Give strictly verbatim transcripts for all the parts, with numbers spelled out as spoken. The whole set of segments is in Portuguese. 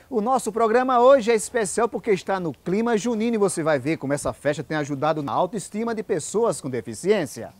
O nosso programa hoje é especial porque está no clima junino e você vai ver como essa festa tem ajudado na autoestima de pessoas com deficiência.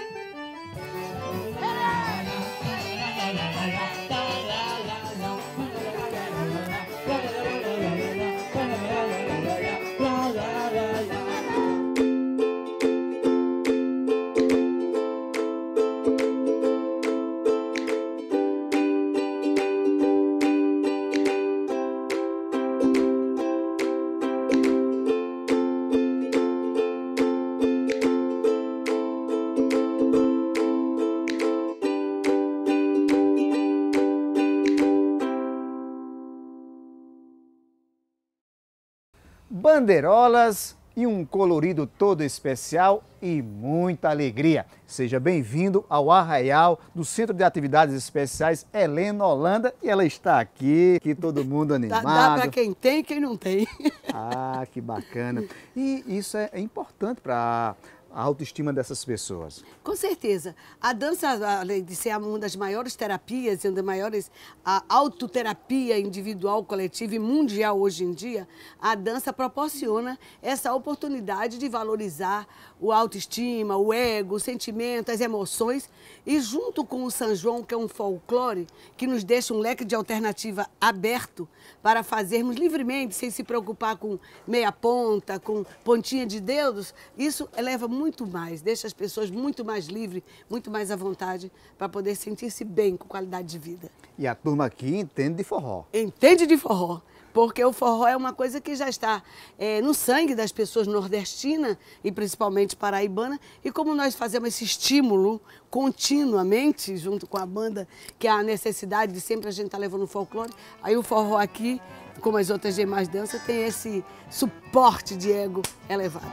Bandeirolas e um colorido todo especial e muita alegria. Seja bem-vindo ao Arraial do Centro de Atividades Especiais Helena Holanda e ela está aqui, aqui todo mundo animado. Dá, dá para quem tem e quem não tem. Ah, que bacana. E isso é, é importante para a autoestima dessas pessoas. Com certeza. A dança, além de ser uma das maiores terapias, uma das maiores, a autoterapia individual, coletiva e mundial hoje em dia, a dança proporciona essa oportunidade de valorizar o autoestima, o ego, o sentimento, as emoções e junto com o São João, que é um folclore, que nos deixa um leque de alternativa aberto para fazermos livremente, sem se preocupar com meia ponta, com pontinha de dedos, isso eleva muito muito mais, deixa as pessoas muito mais livres, muito mais à vontade para poder sentir-se bem com qualidade de vida. E a turma aqui entende de forró. Entende de forró, porque o forró é uma coisa que já está é, no sangue das pessoas nordestinas e principalmente paraibana, e como nós fazemos esse estímulo continuamente, junto com a banda, que é a necessidade de sempre a gente estar tá levando o folclore, aí o forró aqui, como as outras demais danças, tem esse suporte de ego elevado.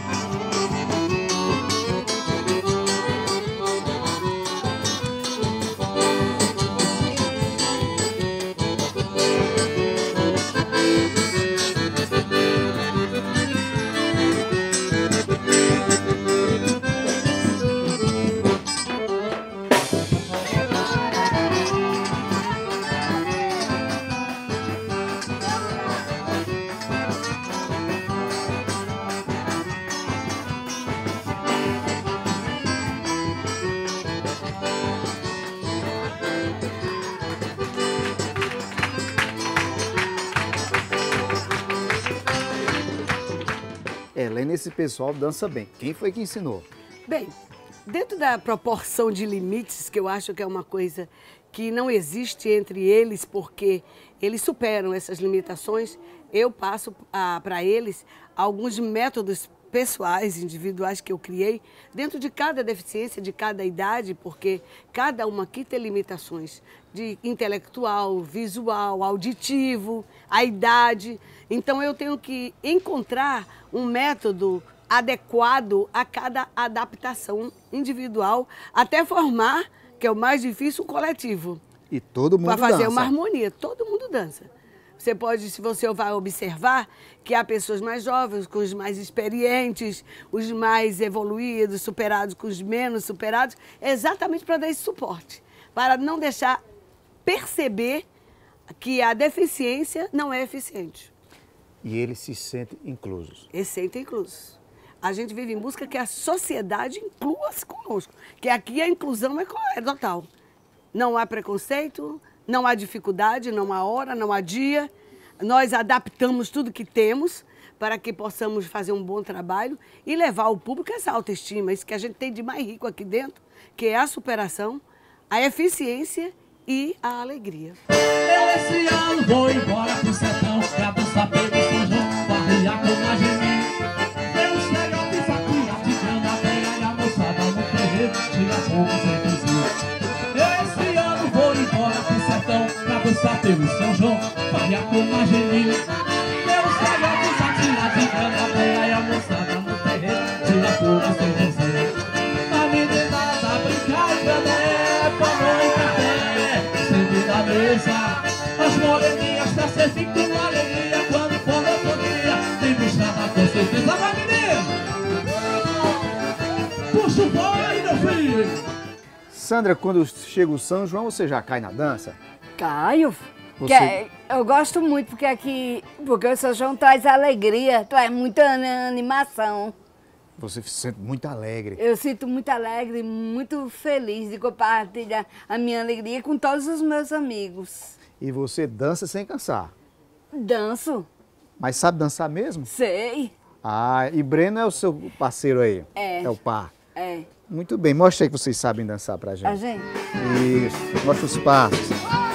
Helena, esse pessoal dança bem. Quem foi que ensinou? Bem, dentro da proporção de limites, que eu acho que é uma coisa que não existe entre eles, porque eles superam essas limitações, eu passo para eles alguns métodos pessoais, individuais que eu criei, dentro de cada deficiência, de cada idade, porque cada uma aqui tem limitações de intelectual, visual, auditivo, a idade. Então eu tenho que encontrar um método adequado a cada adaptação individual, até formar, que é o mais difícil, o coletivo. E todo mundo dança. Para fazer uma harmonia, todo mundo dança. Você pode, se você vai observar, que há pessoas mais jovens, com os mais experientes, os mais evoluídos, superados com os menos superados, exatamente para dar esse suporte, para não deixar perceber que a deficiência não é eficiente. E eles se sentem inclusos. Eles se sentem inclusos. A gente vive em busca que a sociedade inclua-se conosco, que aqui a inclusão é, é total. Não há preconceito, não há dificuldade, não há hora, não há dia. Nós adaptamos tudo que temos para que possamos fazer um bom trabalho e levar ao público essa autoestima, isso que a gente tem de mais rico aqui dentro, que é a superação, a eficiência e a alegria. Eu esse ano vou embora pro sertão, pra dançar pelo São João, barrear com a geminha. Tem um seriote e fatia de cana, pega e a moçada no terreiro, tira fogo sem cozinha. Eu esse ano vou embora pro sertão, pra dançar pelo São João, barrear com a geminha. Tem um seriote e fatia de cana, pega e a moçada no terreiro, tira fogo sem cozinha. A meninada brincar e beber, pão e café, sempre na mesa. As moreninhas pra servir com alegria, quando for outro dia, tem buchada com certeza. Vai, menino! Puxa o boi, meu filho! Sandra, quando chega o São João, você já cai na dança? Caio. Você... Que é, Eu gosto muito porque aqui, porque o São João traz alegria, traz muita animação. Você se sente muito alegre. Eu sinto muito alegre, muito feliz de compartilhar a minha alegria com todos os meus amigos. E você dança sem cansar. Danço. Mas sabe dançar mesmo? Sei. Ah, e Breno é o seu parceiro aí? É. É o par? É. Muito bem, mostra aí que vocês sabem dançar pra gente. A gente? Isso, mostra os passos.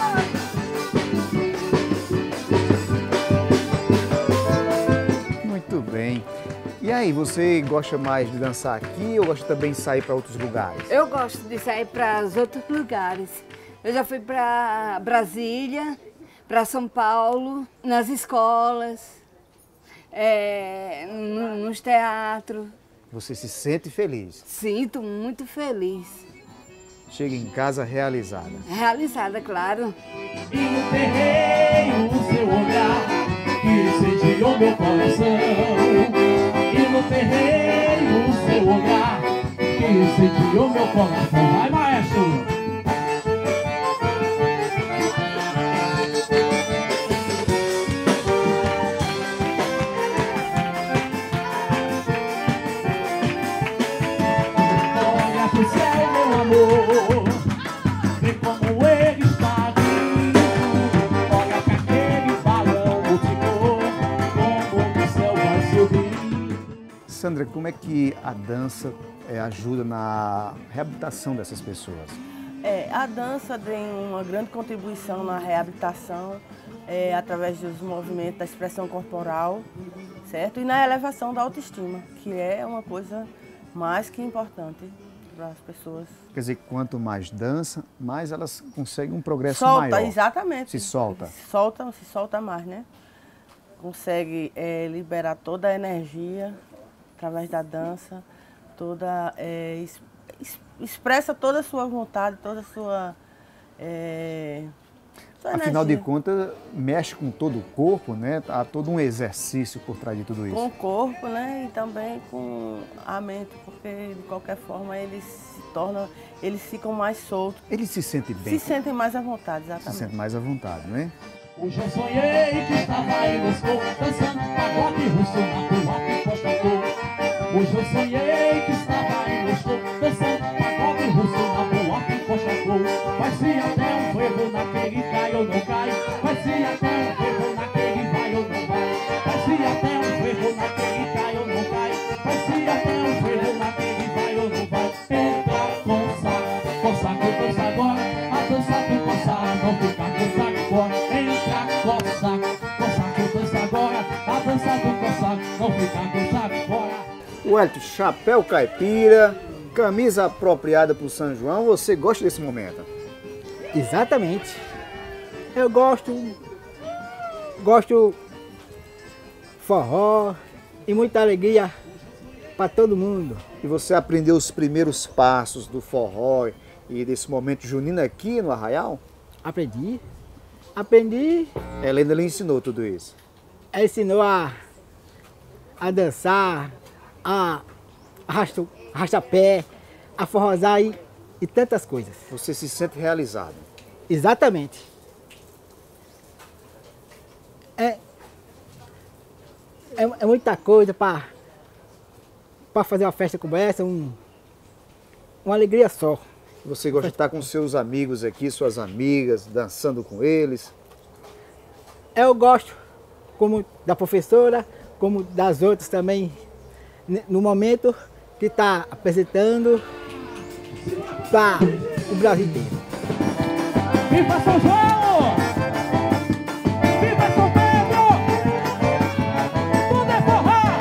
Muito bem. E aí, você gosta mais de dançar aqui ou gosta também de sair para outros lugares? Eu gosto de sair para os outros lugares. Eu já fui para Brasília, para São Paulo, nas escolas, é, no, nos teatros. Você se sente feliz? Sinto muito feliz. Chega em casa realizada. Realizada, claro. E no terreiro o seu olhar que incendiou meu coração. E no terreiro o seu olhar que incendiou meu coração. Vai, maestro! Olha pro céu, meu amor, vê como ele está lindo. Olha pra aquele balão multicor, como no céu vai subir. Sandra, como é que a dança é, ajuda na reabilitação dessas pessoas? É, a dança tem uma grande contribuição na reabilitação, é, através dos movimentos da expressão corporal, certo? E na elevação da autoestima, que é uma coisa mais que importante para as pessoas. Quer dizer, quanto mais dança, mais elas conseguem um progresso Solta, maior. exatamente. Se solta. Solta, se solta mais, né? Consegue é, liberar toda a energia através da dança, toda, é, es, es, expressa toda a sua vontade, toda a sua, é, sua Afinal de energia. contas, mexe com todo o corpo, né? Há todo um exercício por trás de tudo isso. Com o corpo, né? E também com a mente, porque de qualquer forma eles se tornam, eles ficam mais soltos. Ele se sente bem, Se sentem mais à vontade, se exatamente. sente mais à vontade, não é? Hoje eu sonhei que estava em Moscou, dançando pagode russo na boate Pochacô. Hoje eu sonhei que estava em Moscou, dançando pagode russo na boate Pochacô. Mas se até um frevo naquele cai ou não cai, mas se até um frevo naquele vai ou não vai, mas se até um frevo naquele cai ou não cai, mas se até um frevo naquele vai ou não vai. Entra com saco, com saco, dança agora, a dança do coçar, não fica com saco fora. Entra com saco, com saco, dança agora, a dança do coçar, não fica com saco fora. Wellington, chapéu caipira, camisa apropriada para o São João, você gosta desse momento? Exatamente. Eu gosto, gosto forró e muita alegria para todo mundo. E você aprendeu os primeiros passos do forró e desse momento junino aqui no Arraial? Aprendi, aprendi, Helena lhe ensinou tudo isso. ela ensinou a, a dançar, a arrastar, arrastar pé, a forrosar e, e tantas coisas. Você se sente realizado. Exatamente. É, é, é muita coisa para para fazer uma festa como essa, um, uma alegria só. Você gosta de estar com seus amigos aqui, suas amigas, dançando com eles? Eu gosto, como da professora, como das outras também, ne- no momento que está apresentando para o Brasil inteiro. Viva São João! Viva São Pedro! Tudo é forró!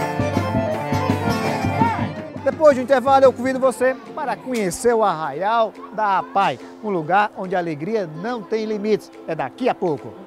Vai! Depois do intervalo, eu convido você para conhecer o Arraial da APAI, um lugar onde a alegria não tem limites. É daqui a pouco.